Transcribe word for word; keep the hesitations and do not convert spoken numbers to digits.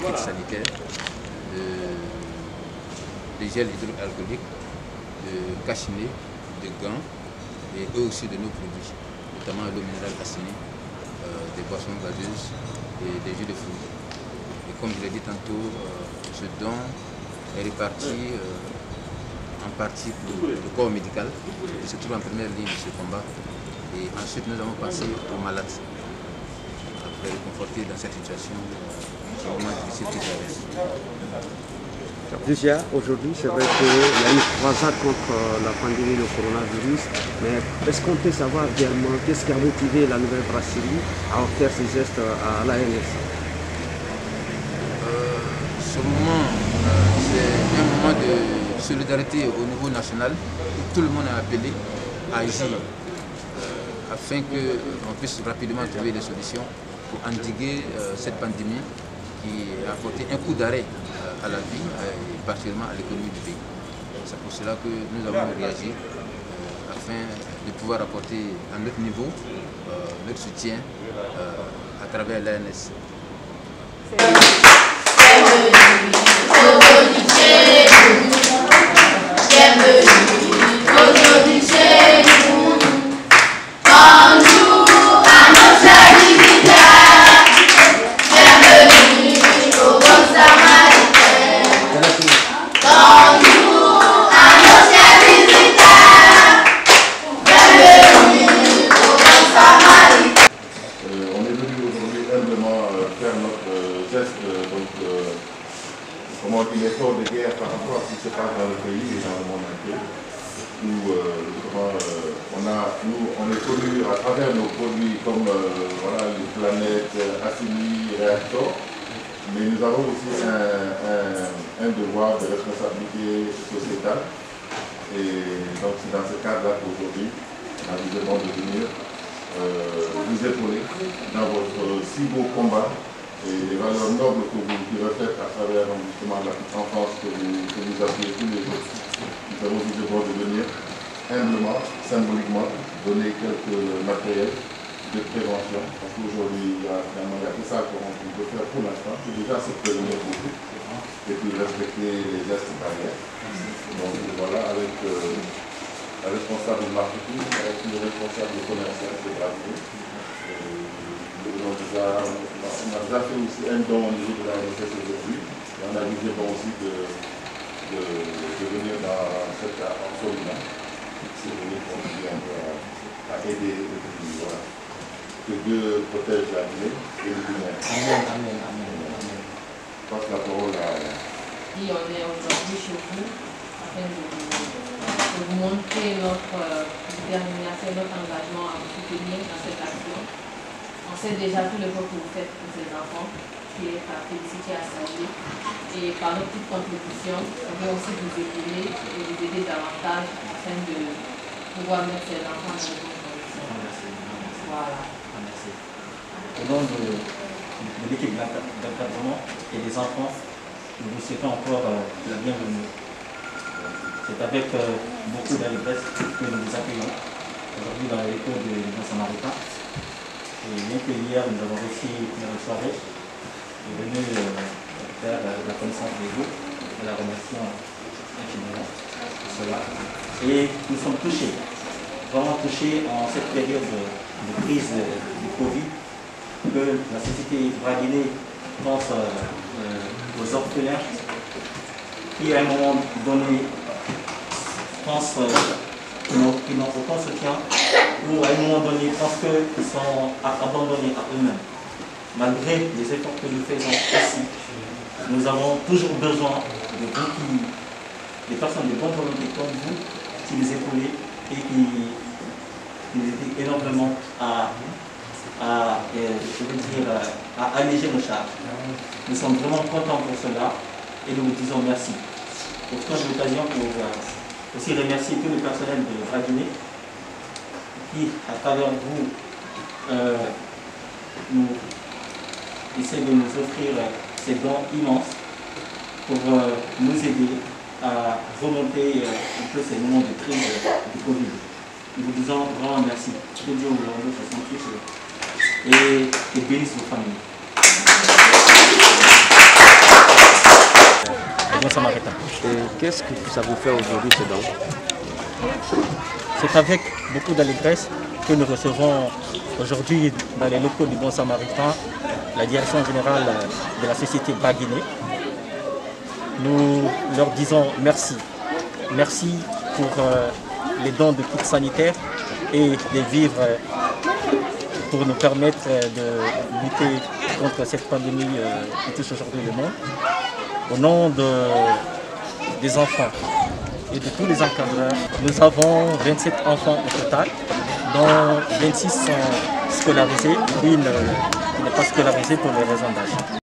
kits sanitaires, de, des gels hydroalcooliques, de cachinés, de gants et eux aussi de nos produits, notamment l'eau minérale assainée, euh, des boissons gazeuses et des jus de fruits. Et comme je l'ai dit tantôt, euh, ce don est réparti euh, en partie pour le corps médical qui se trouve en première ligne de ce combat. Et ensuite nous avons passé aux malades, après les conforter dans cette situation vraiment difficile qu'ils traversent. Déjà, aujourd'hui, c'est vrai qu'il y a une croisade contre la pandémie du coronavirus, mais est-ce qu'on peut savoir également qu'est-ce qui a motivé la nouvelle brasserie à faire ces gestes à l'A N S? euh, Ce moment, euh, c'est un moment de solidarité au niveau national où tout le monde est appelé à agir euh, afin qu'on puisse rapidement trouver des solutions pour endiguer euh, cette pandémie qui a apporté un coup d'arrêt à la vie et particulièrement à l'économie du pays. C'est pour cela que nous avons réagi euh, afin de pouvoir apporter à notre niveau euh, notre soutien euh, à travers l'A N S. Comment il est fort de guerre par rapport à ce qui se passe dans le pays et dans le monde entier, où euh, comment, euh, on, a, nous, on est connus à travers nos produits comme euh, voilà, les planètes, Assini, Reactor, mais nous avons aussi un, un, un devoir de responsabilité sociétale. Et donc c'est dans ce cadre-là qu'aujourd'hui, on a eu le temps de venir euh, vous épauler dans votre si beau combat et les valeurs nobles que vous qui reflètent à travers justement la petite enfance que vous, que vous appuyez tous les jours. Nous avons eu le droit de venir humblement, symboliquement, donner quelques matériels de prévention. Parce qu'aujourd'hui, il y a finalement il y a que ça qu'on peut faire pour l'instant. C'est déjà se prévenir pour tout. Et puis respecter les gestes barrières. Donc voilà, avec euh, la responsable de marketing, avec le responsable commercial de Brasier. On a, déjà, on a déjà fait aussi un don au niveau de la recette aujourd'hui. Et on a dit bon aussi de, de, de venir dans cette orphelinat. C'est venir contribuer un peu à, à aider le pays. Voilà. Que Dieu protège la vie et le bien. Amen, amen, amen, amen. Je passe la parole à... Et on est aujourd'hui chez vous afin de, de vous montrer notre euh, détermination, notre engagement à vous soutenir dans cette action. On sait déjà tout le work que vous faites pour ces enfants, qui est à féliciter, à saluer. Et par notre petite contribution, on veut aussi vous épauler et vous aider davantage afin de pouvoir mettre ces enfants dans de bonnes conditions. Voilà. Merci. Au nom de, de l'équipe d'encadrement et des enfants, nous vous souhaitons encore euh, la bienvenue. C'est avec euh, beaucoup d'allégresse que nous vous accueillons aujourd'hui dans l'école de l'Union Samaritain. Et bien que hier nous avons réussi une soirée, nous sommes venus euh, faire euh, la connaissance des vous, et la remercions infiniment pour cela. Et nous sommes touchés, vraiment touchés en cette période de, de crise euh, du Covid, que la société braguinée pense euh, euh, aux orphelins qui à un moment donné pensent euh, qu'ils n'ont aucun soutien, ou à un moment donné pensent qu'ils sont abandonnés à eux-mêmes. Malgré les efforts que nous faisons ici, nous avons toujours besoin de vous, qui, des personnes de bonne volonté comme vous, qui nous épaulez et qui nous aident énormément à, à, je veux dire, à alléger nos charges. Nous sommes vraiment contents pour cela et nous vous disons merci. Profitons de l'occasion pour aussi remercier tout le personnel de Braguinée qui, à travers vous, euh, nous essaie de nous offrir ces dons immenses pour euh, nous aider à remonter euh, un peu ces moments de crise du Covid. Nous vous disons vraiment merci. Que Dieu vous rende de façon tous et, et bénisse vos familles. Samaritain. Et qu'est-ce que ça vous fait aujourd'hui, ces dons? C'est avec beaucoup d'allégresse que nous recevons aujourd'hui dans les locaux du Bon Samaritain la direction générale de la société Baguiné. Nous leur disons merci. Merci pour euh, les dons de kits sanitaires et des vivres euh, pour nous permettre euh, de lutter contre cette pandémie euh, qui touche aujourd'hui le monde. Au nom de, des enfants et de tous les encadreurs, nous avons vingt-sept enfants au total, dont vingt-six sont scolarisés, une qui n'est pas scolarisée pour les raisons d'âge.